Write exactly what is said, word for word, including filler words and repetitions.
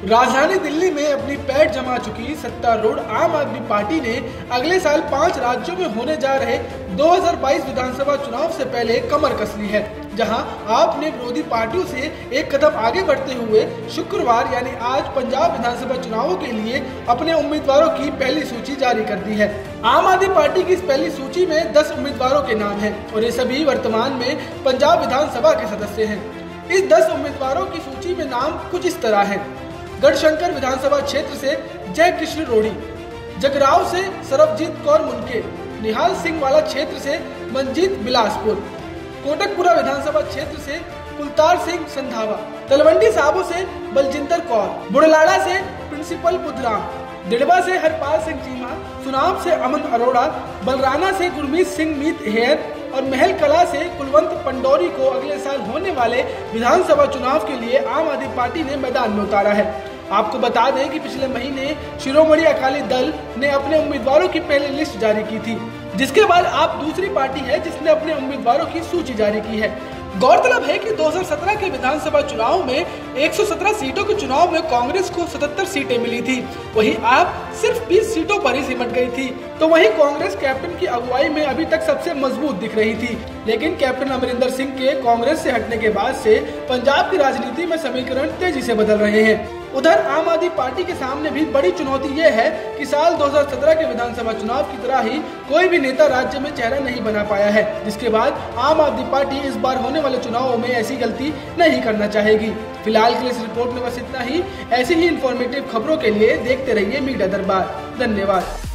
राजधानी दिल्ली में अपनी पैठ जमा चुकी सत्तारूढ़ आम आदमी पार्टी ने अगले साल पांच राज्यों में होने जा रहे दो हज़ार बाईस विधानसभा चुनाव से पहले कमर कस ली है, जहां आप ने विरोधी पार्टियों से एक कदम आगे बढ़ते हुए शुक्रवार यानी आज पंजाब विधानसभा चुनावों के लिए अपने उम्मीदवारों की पहली सूची जारी कर दी है। आम आदमी पार्टी की इस पहली सूची में दस उम्मीदवारों के नाम हैं और ये सभी वर्तमान में पंजाब विधानसभा के सदस्य हैं। इस दस उम्मीदवारों की सूची में नाम कुछ इस तरह है। गढ़शंकर विधानसभा क्षेत्र से जय कृष्ण रोड़ी, जगराव से सरबजीत कौर मुनके, निहाल सिंह वाला क्षेत्र से मंजीत बिलासपुर, कोटकपुरा विधानसभा क्षेत्र से कुलतार सिंह संधावा, तलवंडी साबो से बलजिंदर कौर, बुढ़लाड़ा से प्रिंसिपल बुधराम, दिड़बा से हरपाल सिंह चीमा, सुनाम से अमन अरोड़ा, बलराना से गुरमीत सिंह मीत हेयर और महल कला से कुलवंत पंडोरी को अगले साल होने वाले विधानसभा चुनाव के लिए आम आदमी पार्टी ने मैदान में उतारा है। आपको बता दें कि पिछले महीने शिरोमणि अकाली दल ने अपने उम्मीदवारों की पहली लिस्ट जारी की थी, जिसके बाद आप दूसरी पार्टी है जिसने अपने उम्मीदवारों की सूची जारी की है। गौरतलब है कि दो हज़ार सत्रह के विधानसभा चुनाव में एक सौ सत्रह सीटों के चुनाव में कांग्रेस को सतहत्तर सीटें मिली थी, वहीं आप सिर्फ बीस सीटों पर ही सिमट गई थी। तो वहीं कांग्रेस कैप्टन की अगुवाई में अभी तक सबसे मजबूत दिख रही थी, लेकिन कैप्टन अमरिंदर सिंह के कांग्रेस से हटने के बाद से पंजाब की राजनीति में समीकरण तेजी से बदल रहे हैं। उधर आम आदमी पार्टी के सामने भी बड़ी चुनौती ये है कि साल दो हज़ार सत्रह के विधानसभा चुनाव की तरह ही कोई भी नेता राज्य में चेहरा नहीं बना पाया है, जिसके बाद आम आदमी पार्टी इस बार होने वाले चुनावों में ऐसी गलती नहीं करना चाहेगी। फिलहाल के लिए इस रिपोर्ट में बस इतना ही। ऐसी ही इंफॉर्मेटिव खबरों के लिए देखते रहिए मीडिया दरबार। धन्यवाद।